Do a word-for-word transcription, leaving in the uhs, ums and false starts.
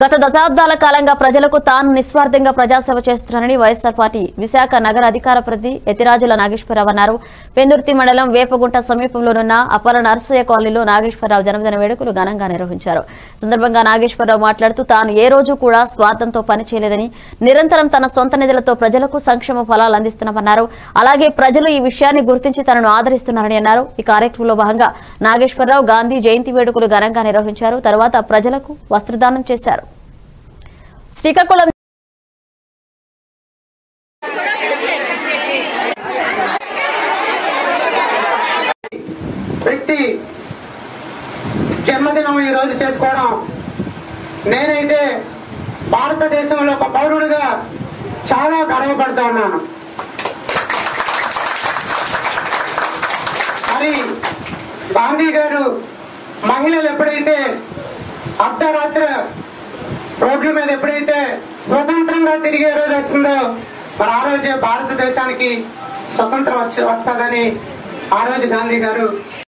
గత దశాబ్దాల కాలంగా ప్రజలకు తాను నిస్వార్థంగా ప్రజాసేవ చేస్తున్నారని వైఎస్ఆర్ పార్టీ విశాఖ నగర అధికార ప్రతినిధి యతిరాజుల నాగేశ్వరరావు అన్నారు. పెందుర్తి మండలం వేపగుంట సమీపంలోనున్న అప్పల నర్సయ్య కాలనీలో నాగేశ్వరరావు జన్మదిన వేడుకలు ఘనంగా నిర్వహించారు. సందర్భంగా నాగేశ్వరరావు మాట్లాడుతూ తాను ఏ రోజు కూడా స్వార్థంతో పనిచేయలేదని, నిరంతరం తన సొంత నిధులతో ప్రజలకు సంక్షేమ ఫలాలు అందిస్తున్నామన్నారు. అలాగే ప్రజలు ఈ విషయాన్ని గుర్తించి తనను ఆదరిస్తున్నారని అన్నారు. ఈ కార్యక్రమంలో భాగంగా నాగేశ్వరరావు గాంధీ జయంతి వేడుకలు ఘనంగా నిర్వహించారు. తర్వాత ప్రజలకు వస్త్రదానం చేశారు. శ్రీకాకుళం వ్యక్తి జన్మదినం ఈ రోజు చేసుకోవడం నేనైతే భారతదేశంలో ఒక పౌరుడిగా చాలా గర్వపడుతూ ఉన్నాను. మరి గాంధీ గారు మహిళలు ఎప్పుడైతే అర్ధరాత్రి రోడ్ల మీద ఎప్పుడైతే స్వతంత్రంగా తిరిగే రోజు వస్తుందో మరి ఆ రోజే భారతదేశానికి స్వతంత్రం వచ్చి వస్తుందని ఆ రోజు గాంధీ గారు